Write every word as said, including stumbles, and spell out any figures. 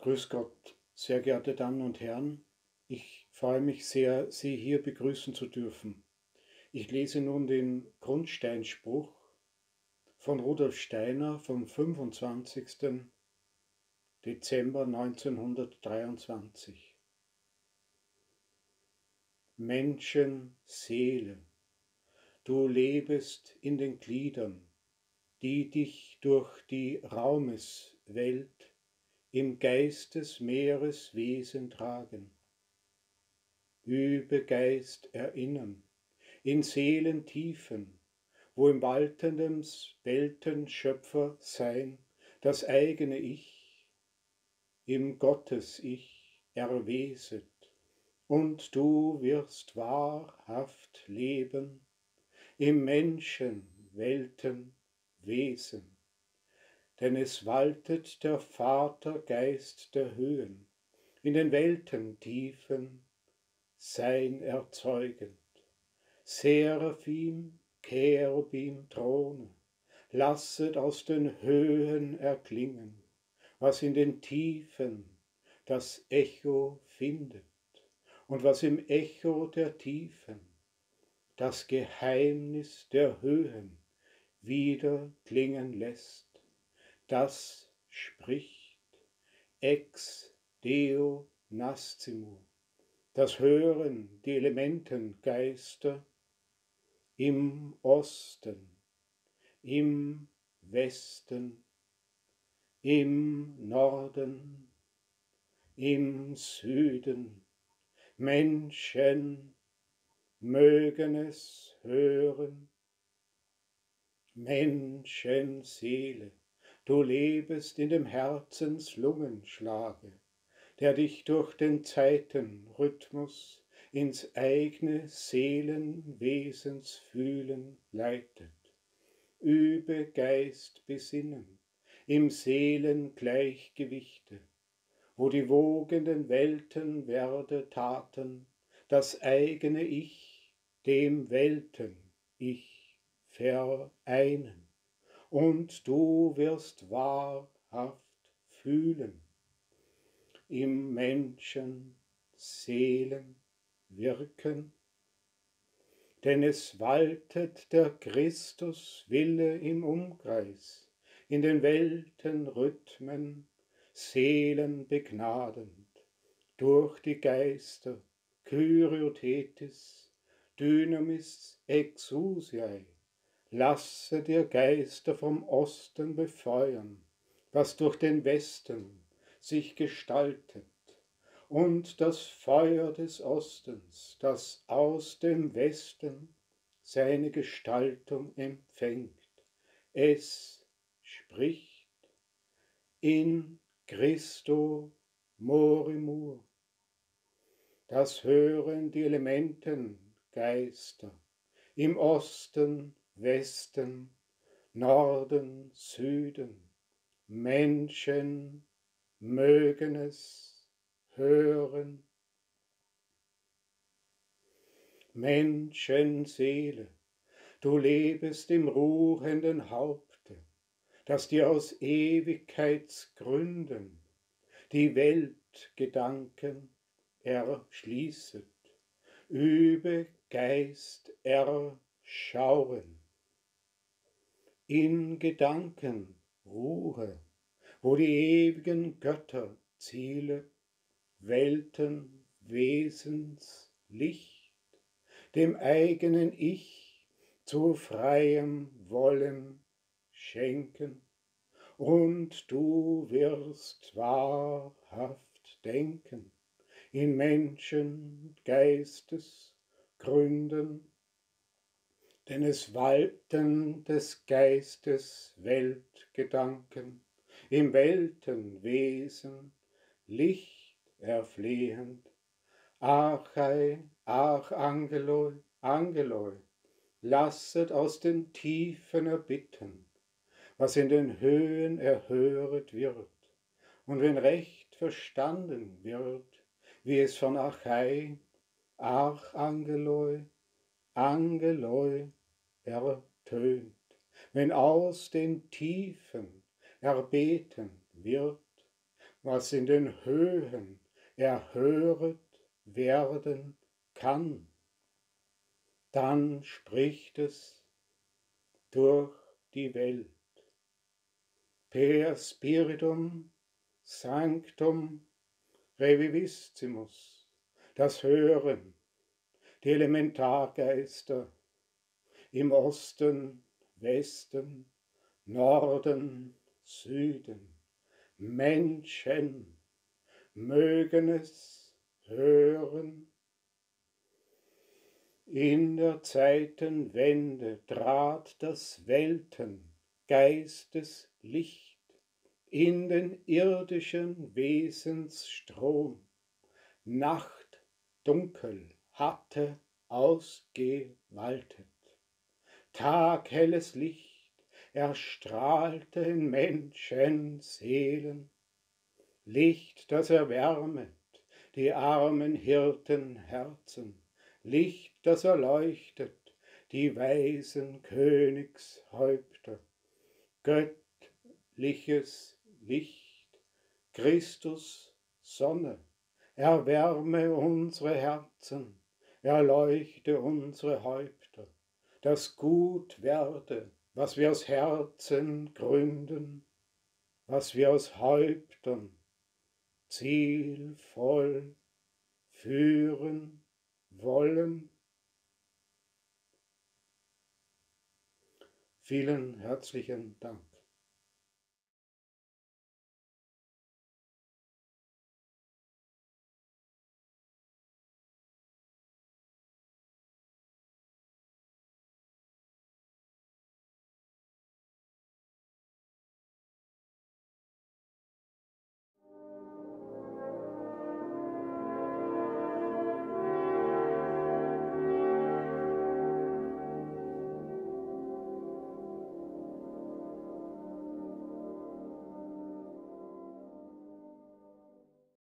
Grüß Gott, sehr geehrte Damen und Herren. Ich freue mich sehr, Sie hier begrüßen zu dürfen. Ich lese nun den Grundsteinspruch von Rudolf Steiner vom fünfundzwanzigsten Dezember neunzehnhundertdreiundzwanzig. Menschenseele, du lebest in den Gliedern, die dich durch die Raumeswelt im Geist des Meeres Wesen tragen. Übe Geist erinnern, in Seelentiefen, wo im waltenden Weltenschöpfersein das eigene Ich im Gottes-Ich erweset, und du wirst wahrhaft leben im Menschenweltenwesen. Denn es waltet der Vatergeist der Höhen, in den Weltentiefen sein erzeugend. Seraphim, Cherubim, Throne, lasset aus den Höhen erklingen, was in den Tiefen das Echo findet und was im Echo der Tiefen das Geheimnis der Höhen wieder klingen lässt. Das spricht ex Deo nascitur. Das hören die Elementengeister im Osten, im Westen, im Norden, im Süden. Menschen mögen es hören. Menschenseele, du lebest in dem Herzenslungenschlage, der dich durch den Zeitenrhythmus ins eigene Seelenwesensfühlen leitet. Übe Geist besinnen im Seelengleichgewichte, wo die wogenden Welten Werdetaten das eigene Ich dem Welten-Ich vereinen, und du wirst wahrhaft fühlen im Menschen Seelen wirken, denn es waltet der Christuswille im Umkreis, in den Weltenrhythmen Seelen begnadend, durch die Geister Kyriothetis, Dynamis exousiae, lasse dir Geister vom Osten befeuern, was durch den Westen sich gestaltet, und das Feuer des Ostens, das aus dem Westen seine Gestaltung empfängt. Es spricht in Christo morimur. Das hören die Elementengeister im Osten, Westen, Norden, Süden. Menschen mögen es hören. Menschenseele, du lebest im ruhenden Haupte, das dir aus Ewigkeitsgründen die Weltgedanken erschließet. Übe Geist erschauen. In Gedanken Ruhe, wo die ewigen Götterziele, Welten, Wesens, Licht, dem eigenen Ich zu freiem Wollen schenken, und du wirst wahrhaft denken in Menschen Geistes Gründen, denn es walten des Geistes Weltgedanken im Weltenwesen Licht erflehend. Archai, Archangeloi, Angeloi, lasset aus den Tiefen erbitten, was in den Höhen erhöret wird, und wenn recht verstanden wird, wie es von Archai, Archangeloi, Angeloi ertönt, wenn aus den Tiefen erbeten wird, was in den Höhen erhöret werden kann, dann spricht es durch die Welt. Per Spiritum Sanctum Revivissimus, das Hören, die Elementargeister im Osten, Westen, Norden, Süden, Menschen mögen es hören. In der Zeitenwende trat das Weltengeisteslicht in den irdischen Wesensstrom. Nachtdunkel hatte ausgewaltet. Taghelles Licht erstrahlte in Menschenseelen. Licht, das erwärmet die armen Hirtenherzen. Licht, das erleuchtet die weisen Königshäupter. Göttliches Licht, Christus Sonne, erwärme unsere Herzen, erleuchte unsere Häupter, dass gut werde, was wir aus Herzen gründen, was wir aus Häuptern zielvoll führen wollen. Vielen herzlichen Dank.